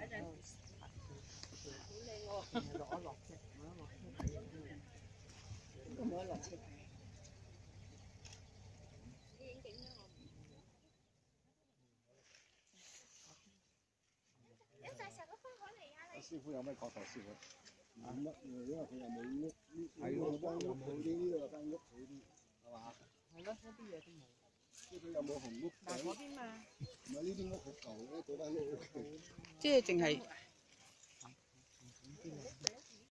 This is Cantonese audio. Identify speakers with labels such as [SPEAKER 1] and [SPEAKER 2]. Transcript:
[SPEAKER 1] 落車，冇得落車睇。影景啦，我。一就成個分海嚟㗎你。師傅有咩角度？師傅？冇乜，因為佢又冇屋，係咯，間屋好啲，呢度間屋好啲，係嘛？係咯，嗰啲嘢都冇。呢度有冇紅屋？但係嗰邊嘛。唔係呢啲屋好舊咧，嗰間屋。即係淨係。